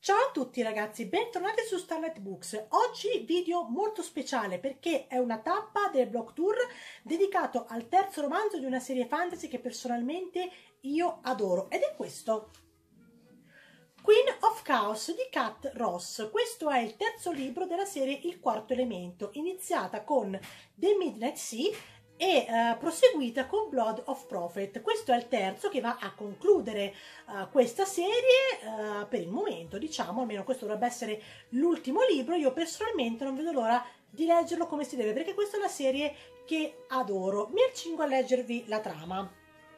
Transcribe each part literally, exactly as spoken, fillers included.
Ciao a tutti ragazzi, bentornati su Starlight Books. Oggi video molto speciale perché è una tappa del blog tour dedicato al terzo romanzo di una serie fantasy che personalmente io adoro, ed è questo, Queen of Chaos di Kat Ross. Questo è il terzo libro della serie Il Quarto Elemento, iniziata con The Midnight Sea e uh, proseguita con Blood of Prophet. Questo è il terzo che va a concludere uh, questa serie uh, per il momento, diciamo, almeno questo dovrebbe essere l'ultimo libro. Io personalmente non vedo l'ora di leggerlo come si deve, perché questa è una serie che adoro. Mi accingo a leggervi la trama.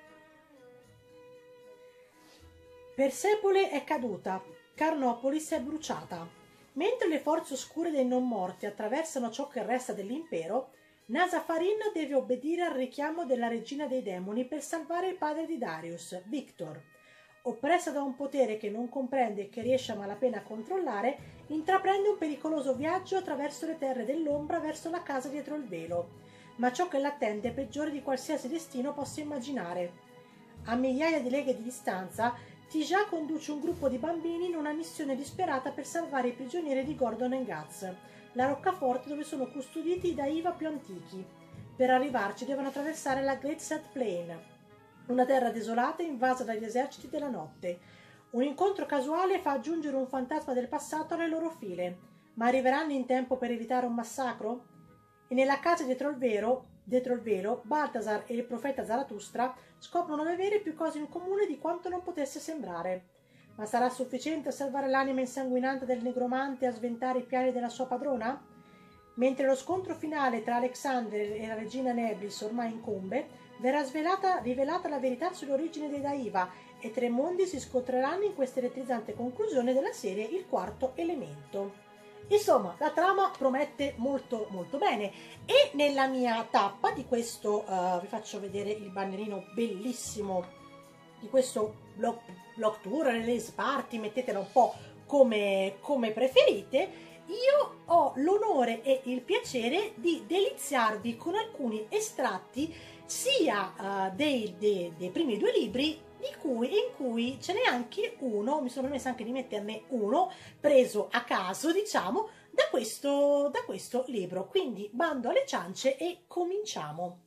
Persepole è caduta, Carnopolis è bruciata. Mentre le forze oscure dei non morti attraversano ciò che resta dell'impero, Nazafarin deve obbedire al richiamo della regina dei demoni per salvare il padre di Darius, Victor. Oppressa da un potere che non comprende e che riesce a malapena a controllare, intraprende un pericoloso viaggio attraverso le terre dell'ombra verso la casa dietro il velo. Ma ciò che l'attende è peggiore di qualsiasi destino possa immaginare. A migliaia di leghe di distanza, Tija conduce un gruppo di bambini in una missione disperata per salvare i prigionieri di Gordon and Guts, la roccaforte dove sono custoditi i Daiva più antichi. Per arrivarci devono attraversare la Great Set Plain, una terra desolata invasa dagli eserciti della notte. Un incontro casuale fa aggiungere un fantasma del passato alle loro file, ma arriveranno in tempo per evitare un massacro? E nella casa dietro il vero, dietro il velo, Balthazar e il profeta Zarathustra scoprono di avere più cose in comune di quanto non potesse sembrare. Ma sarà sufficiente a salvare l'anima insanguinante del negromante e a sventare i piani della sua padrona? Mentre lo scontro finale tra Alexander e la regina Neblis ormai incombe, verrà svelata, rivelata la verità sull'origine dei Daiva e tre mondi si scontreranno in questa elettrizzante conclusione della serie Il Quarto Elemento. Insomma, la trama promette molto molto bene, e nella mia tappa di questo, uh, vi faccio vedere il bannerino bellissimo di questo blog, blog tour, release party, mettetela un po' come, come preferite. Io ho l'onore e il piacere di deliziarvi con alcuni estratti sia uh, dei, dei, dei primi due libri, di cui, in cui ce n'è anche uno, mi sono permessa anche di metterne uno preso a caso, diciamo, da questo, da questo libro. Quindi bando alle ciance e cominciamo.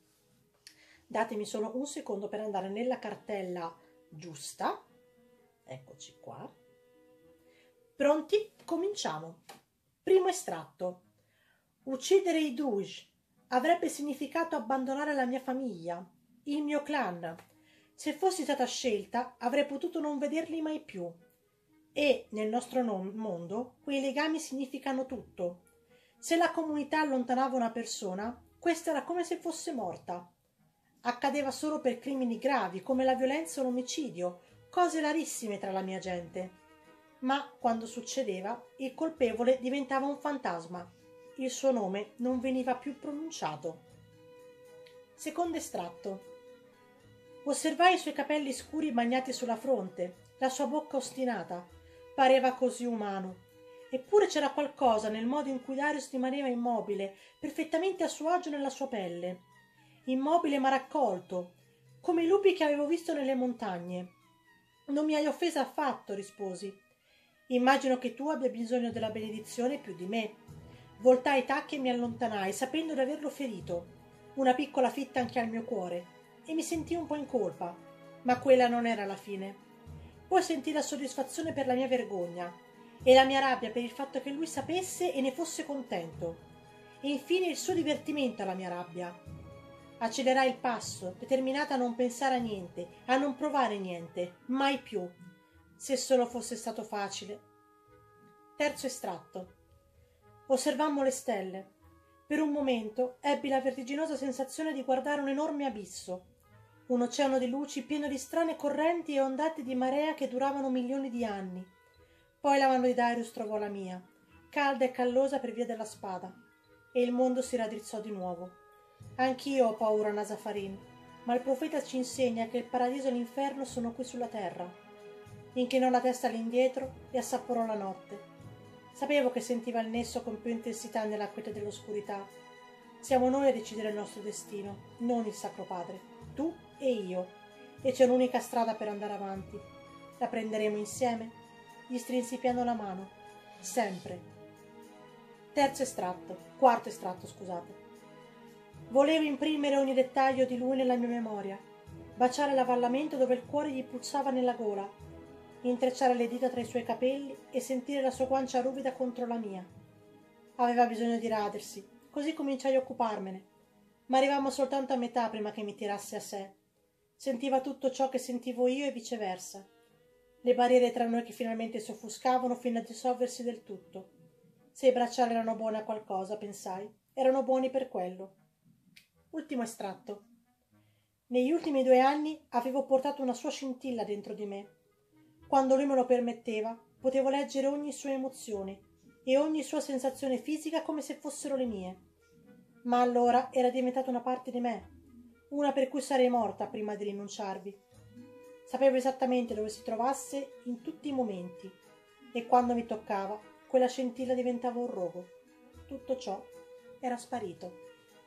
Datemi solo un secondo per andare nella cartella giusta. Eccoci qua. Pronti? Cominciamo. Primo estratto. Uccidere i Druj avrebbe significato abbandonare la mia famiglia, il mio clan. Se fossi stata scelta, avrei potuto non vederli mai più. E, nel nostro mondo, quei legami significano tutto. Se la comunità allontanava una persona, questa era come se fosse morta. Accadeva solo per crimini gravi, come la violenza o l'omicidio, cose rarissime tra la mia gente. Ma, quando succedeva, il colpevole diventava un fantasma. Il suo nome non veniva più pronunciato. Secondo estratto. Osservai i suoi capelli scuri bagnati sulla fronte, la sua bocca ostinata. Pareva così umano. Eppure c'era qualcosa nel modo in cui Darius rimaneva immobile, perfettamente a suo agio nella sua pelle. Immobile ma raccolto, come i lupi che avevo visto nelle montagne. Non mi hai offesa affatto, risposi. Immagino che tu abbia bisogno della benedizione più di me. Voltai i tacchi e mi allontanai, sapendo di averlo ferito. Una piccola fitta anche al mio cuore. E mi sentii un po' in colpa, ma quella non era la fine. Poi sentii la soddisfazione per la mia vergogna e la mia rabbia per il fatto che lui sapesse e ne fosse contento, e infine il suo divertimento alla mia rabbia. Accelerai il passo, determinata a non pensare a niente, a non provare niente, mai più. Se solo fosse stato facile. Terzo estratto. Osservammo le stelle. Per un momento ebbi la vertiginosa sensazione di guardare un enorme abisso, un oceano di luci pieno di strane correnti e ondate di marea che duravano milioni di anni. Poi la mano di Darius trovò la mia, calda e callosa per via della spada, e il mondo si raddrizzò di nuovo. Anch'io ho paura, Nazafarin, ma il profeta ci insegna che il paradiso e l'inferno sono qui sulla terra. Inclinò la testa all'indietro e assaporò la notte. Sapevo che sentiva il nesso con più intensità nella quiete dell'oscurità. Siamo noi a decidere il nostro destino, non il Sacro Padre, tu e io, e c'è un'unica strada per andare avanti. La prenderemo insieme? gli strinsi piano la mano. Sempre. Terzo estratto. Quarto estratto, scusate. Volevo imprimere ogni dettaglio di lui nella mia memoria, baciare l'avvallamento dove il cuore gli pulsava nella gola, intrecciare le dita tra i suoi capelli e sentire la sua guancia ruvida contro la mia. Aveva bisogno di radersi, così cominciai a occuparmene, ma arrivammo soltanto a metà prima che mi tirasse a sé. Sentiva tutto ciò che sentivo io e viceversa. Le barriere tra noi che finalmente si offuscavano fino a dissolversi del tutto. Se i bracciali erano buoni a qualcosa, pensai, erano buoni per quello. Ultimo estratto. Negli ultimi due anni avevo portato una sua scintilla dentro di me. Quando lui me lo permetteva, potevo leggere ogni sua emozione e ogni sua sensazione fisica come se fossero le mie. Ma allora era diventata una parte di me, una per cui sarei morta prima di rinunciarvi. Sapevo esattamente dove si trovasse in tutti i momenti, e quando mi toccava, quella scintilla diventava un rogo. Tutto ciò era sparito.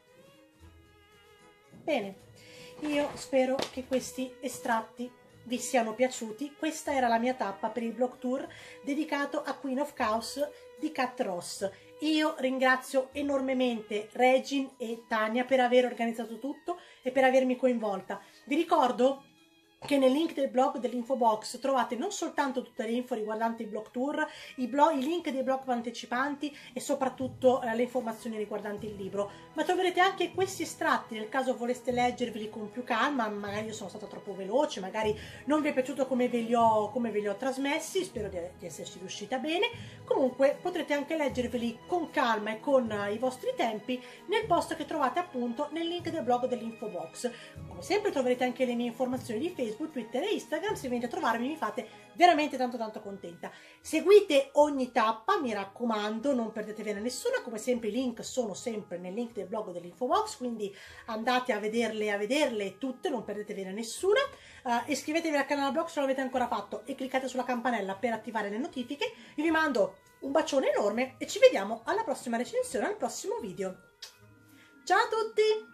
Bene, io spero che questi estratti vi siano piaciuti. Questa era la mia tappa per il blog tour dedicato a Queen of Chaos di Kat Ross. Io ringrazio enormemente Regin e Tania per aver organizzato tutto e per avermi coinvolta. Vi ricordo che nel link del blog dell'info box trovate non soltanto tutte le info riguardanti il blog tour, i, blog, i link dei blog partecipanti e soprattutto eh, le informazioni riguardanti il libro, ma troverete anche questi estratti nel caso voleste leggerveli con più calma. Magari io sono stata troppo veloce, magari non vi è piaciuto come ve li ho, come ve li ho trasmessi, spero di, di esserci riuscita bene. Comunque potrete anche leggerveli con calma e con uh, i vostri tempi nel post che trovate appunto nel link del blog dell'info box. Come sempre troverete anche le mie informazioni di Facebook, Twitter e Instagram. Se venite a trovarmi mi fate veramente tanto tanto contenta. Seguite ogni tappa, mi raccomando, non perdetevene nessuna. Come sempre i link sono sempre nel link del blog dell'infobox, quindi andate a vederle a vederle tutte, non perdetevene nessuna. Uh, iscrivetevi al canale blog se non l'avete ancora fatto e cliccate sulla campanella per attivare le notifiche. Io vi mando un bacione enorme e ci vediamo alla prossima recensione, al prossimo video. Ciao a tutti!